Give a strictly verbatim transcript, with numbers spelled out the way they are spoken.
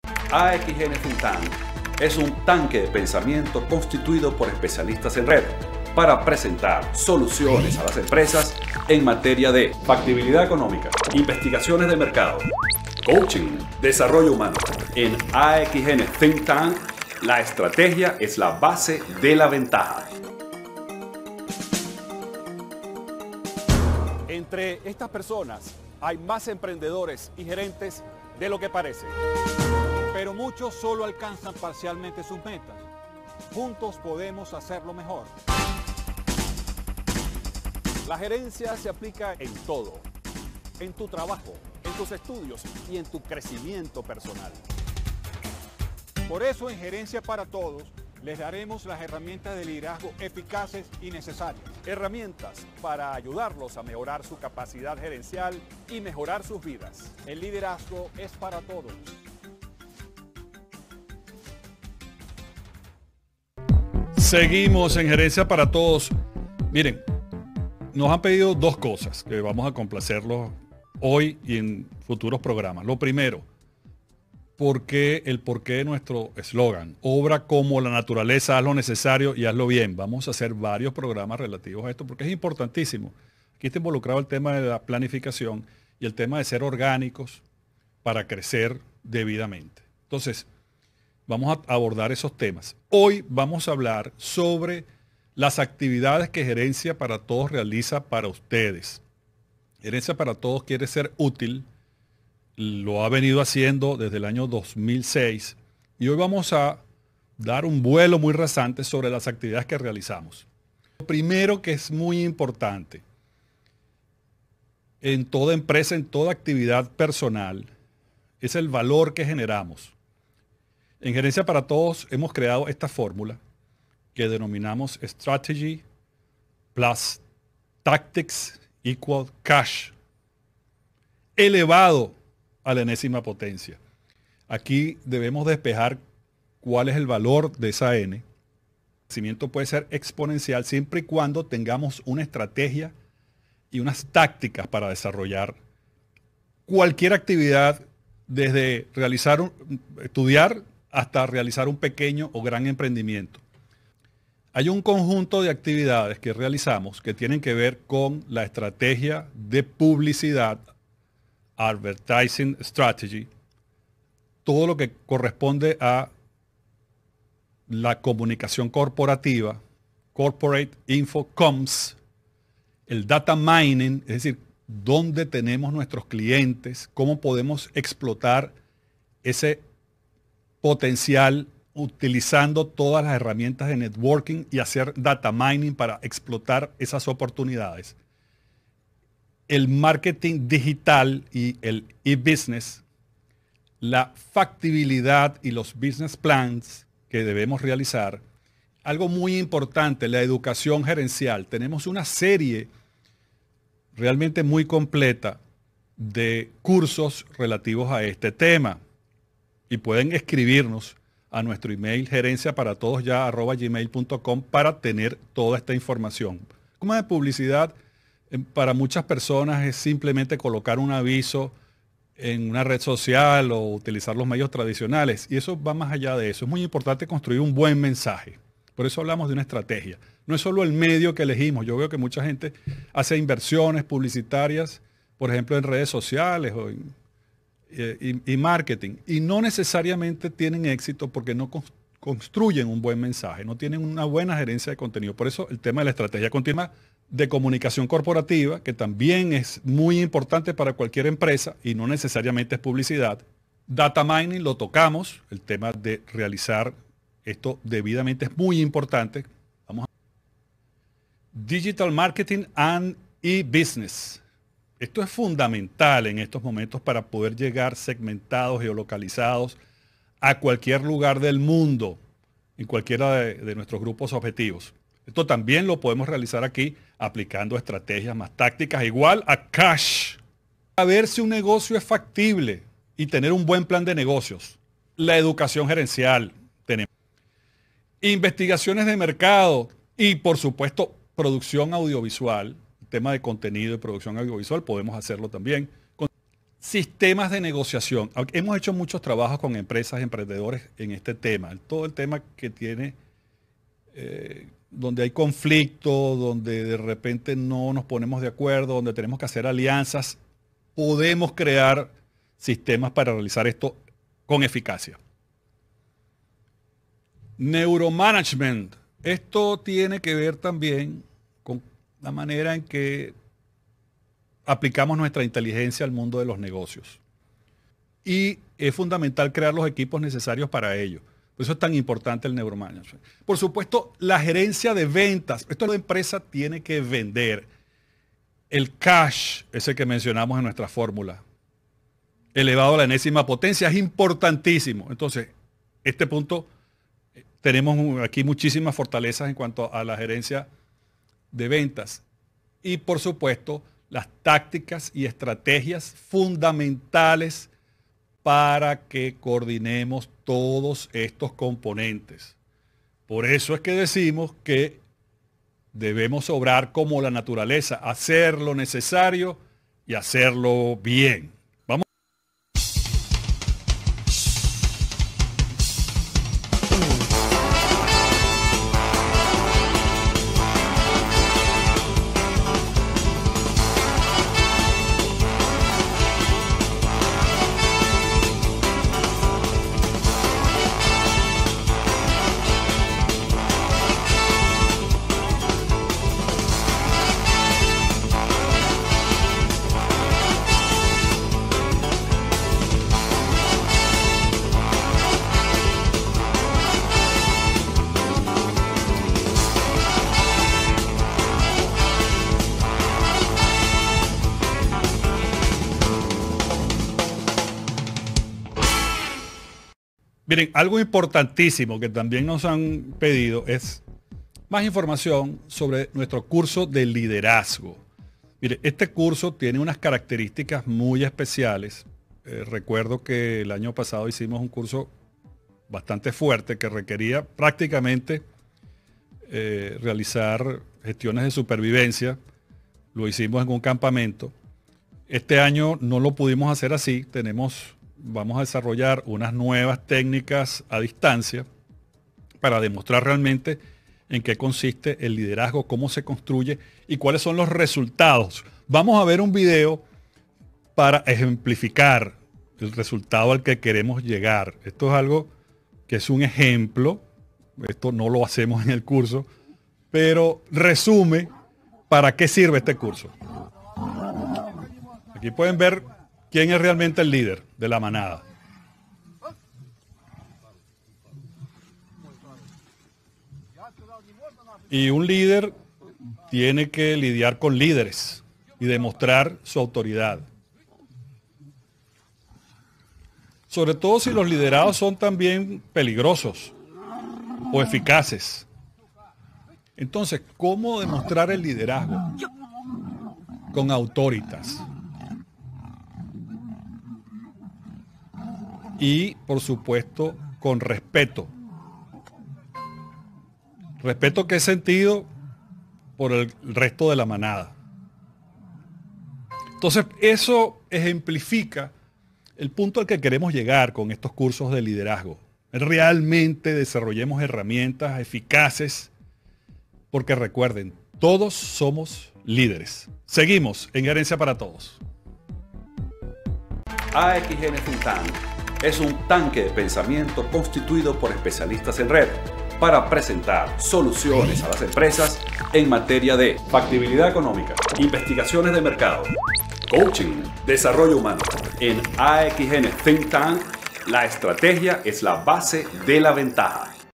A X N Think Tank es un tanque de pensamiento constituido por especialistas en red para presentar soluciones a las empresas en materia de factibilidad económica, investigaciones de mercado, coaching, desarrollo humano. En A X N Think Tank, la estrategia es la base de la ventaja. Entre estas personas hay más emprendedores y gerentes de lo que parece. Pero muchos solo alcanzan parcialmente sus metas. Juntos podemos hacerlo mejor. La gerencia se aplica en todo. En tu trabajo, en tus estudios y en tu crecimiento personal. Por eso en Gerencia para Todos les daremos las herramientas de liderazgo eficaces y necesarias. Herramientas para ayudarlos a mejorar su capacidad gerencial y mejorar sus vidas. El liderazgo es para todos. Seguimos en Gerencia para Todos. Miren, nos han pedido dos cosas que vamos a complacerlos hoy y en futuros programas. Lo primero, ¿por qué el porqué de nuestro eslogan? Obra como la naturaleza, haz lo necesario y hazlo bien. Vamos a hacer varios programas relativos a esto porque es importantísimo. Aquí está involucrado el tema de la planificación y el tema de ser orgánicos para crecer debidamente. Entonces, vamos a abordar esos temas. Hoy vamos a hablar sobre las actividades que Gerencia para Todos realiza para ustedes. Gerencia para Todos quiere ser útil, lo ha venido haciendo desde el año dos mil seis y hoy vamos a dar un vuelo muy rasante sobre las actividades que realizamos. Lo primero que es muy importante en toda empresa, en toda actividad personal, es el valor que generamos. En Gerencia para Todos hemos creado esta fórmula que denominamos Strategy plus Tactics equal Cash, elevado a la enésima potencia. Aquí debemos despejar cuál es el valor de esa N. El crecimiento puede ser exponencial siempre y cuando tengamos una estrategia y unas tácticas para desarrollar cualquier actividad, desde realizar un, estudiar hasta realizar un pequeño o gran emprendimiento. Hay un conjunto de actividades que realizamos que tienen que ver con la estrategia de publicidad, Advertising Strategy, todo lo que corresponde a la comunicación corporativa, Corporate Info Comms, el data mining, es decir, dónde tenemos nuestros clientes, cómo podemos explotar ese potencial utilizando todas las herramientas de networking y hacer data mining para explotar esas oportunidades. El marketing digital y el e-business, la factibilidad y los business plans que debemos realizar. Algo muy importante, la educación gerencial. Tenemos una serie realmente muy completa de cursos relativos a este tema. Y pueden escribirnos a nuestro email gerencia para todos ya arroba gmail punto com para tener toda esta información. Como de publicidad, para muchas personas es simplemente colocar un aviso en una red social o utilizar los medios tradicionales. Y eso va más allá de eso. Es muy importante construir un buen mensaje. Por eso hablamos de una estrategia. No es solo el medio que elegimos. Yo veo que mucha gente hace inversiones publicitarias, por ejemplo, en redes sociales o en Y, y marketing, y no necesariamente tienen éxito porque no construyen un buen mensaje, no tienen una buena gerencia de contenido. Por eso el tema de la estrategia continua de comunicación corporativa, que también es muy importante para cualquier empresa y no necesariamente es publicidad. Data mining lo tocamos, el tema de realizar esto debidamente es muy importante. Vamos a Digital Marketing and e-Business. Esto es fundamental en estos momentos para poder llegar segmentados, geolocalizados a cualquier lugar del mundo, en cualquiera de, de nuestros grupos objetivos. Esto también lo podemos realizar aquí aplicando estrategias más tácticas, igual a Cash. A ver si un negocio es factible y tener un buen plan de negocios. La educación gerencial tenemos. Investigaciones de mercado y, por supuesto, producción audiovisual. Tema de contenido y producción audiovisual, podemos hacerlo también. sistemas de negociación. Hemos hecho muchos trabajos con empresas, emprendedores en este tema. Todo el tema que tiene, eh, donde hay conflicto, donde de repente no nos ponemos de acuerdo, donde tenemos que hacer alianzas, podemos crear sistemas para realizar esto con eficacia. Neuromanagement. Esto tiene que ver también con la manera en que aplicamos nuestra inteligencia al mundo de los negocios. Y es fundamental crear los equipos necesarios para ello. Por eso es tan importante el neuromanagement. Por supuesto, la gerencia de ventas. Esto la empresa tiene que vender. El cash, ese que mencionamos en nuestra fórmula, elevado a la enésima potencia, es importantísimo. Entonces, este punto, tenemos aquí muchísimas fortalezas en cuanto a la gerencia de ventas. Y por supuesto, las tácticas y estrategias fundamentales para que coordinemos todos estos componentes. Por eso es que decimos que debemos obrar como la naturaleza, hacer lo necesario y hacerlo bien. Vamos. Miren, algo importantísimo que también nos han pedido es más información sobre nuestro curso de liderazgo. Mire, este curso tiene unas características muy especiales. Eh, recuerdo que el año pasado hicimos un curso bastante fuerte que requería prácticamente eh, realizar gestiones de supervivencia. Lo hicimos en un campamento. Este año no lo pudimos hacer así. Tenemos... Vamos a desarrollar unas nuevas técnicas a distancia para demostrar realmente en qué consiste el liderazgo, cómo se construye y cuáles son los resultados. Vamos a ver un video para ejemplificar el resultado al que queremos llegar. Esto es algo que es un ejemplo. Esto no lo hacemos en el curso, pero resume para qué sirve este curso. Aquí pueden ver quién es realmente el líder de la manada. Y un líder tiene que lidiar con líderes y demostrar su autoridad. Sobre todo si los liderados son también peligrosos o eficaces. Entonces, ¿cómo demostrar el liderazgo? Con autoritas. Y, por supuesto, con respeto. Respeto que es sentido por el resto de la manada. Entonces, eso ejemplifica el punto al que queremos llegar con estos cursos de liderazgo. Realmente desarrollemos herramientas eficaces, porque recuerden, todos somos líderes. Seguimos en Gerencia para Todos. A X N Think Tank es un tanque de pensamiento constituido por especialistas en red para presentar soluciones a las empresas en materia de factibilidad económica, investigaciones de mercado, coaching, desarrollo humano. En A X N Think Tank, la estrategia es la base de la ventaja.